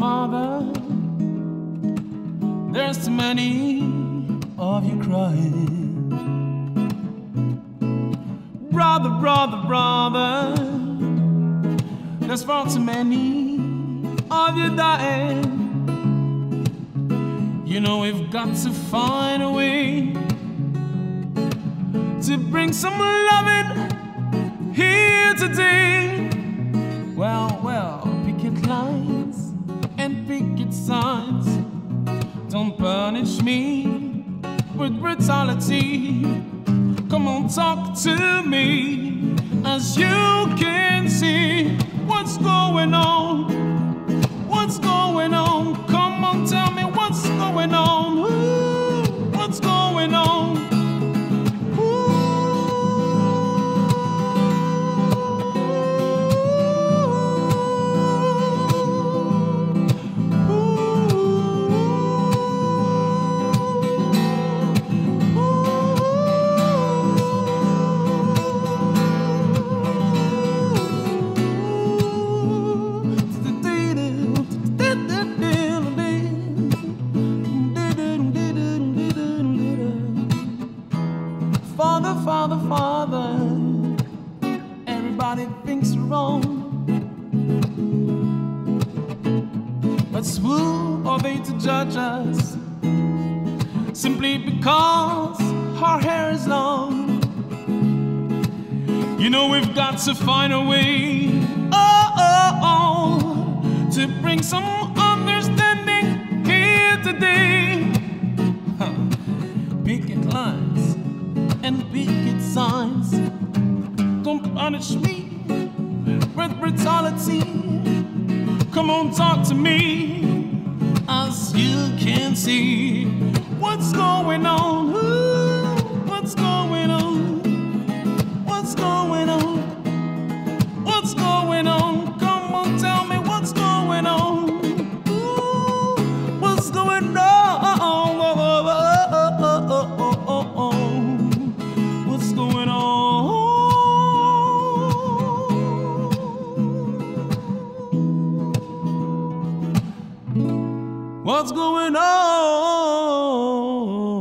mother, there's too many of you crying. Brother, brother, brother, there's far too many of you dying. You know we've got to find a way to bring some loving here today. Well, picket lines and picket signs don't punish me with brutality. Come on, talk to me. As you can see, what's going on? What's going on? Come on, tell me what's going on. Ooh, what's going on? Father, Father, Father, everybody thinks we're wrong, but who are they to judge us simply because our hair is long? You know we've got to find a way, to bring some understanding here today. Picket lines and picket signs don't punish me with brutality. Come on, talk to me. As you can see, what's going on? Ooh, what's going on? What's going on? What's going on? Come on, tell me what's going on. Ooh, what's going on? What's going on? What's going on?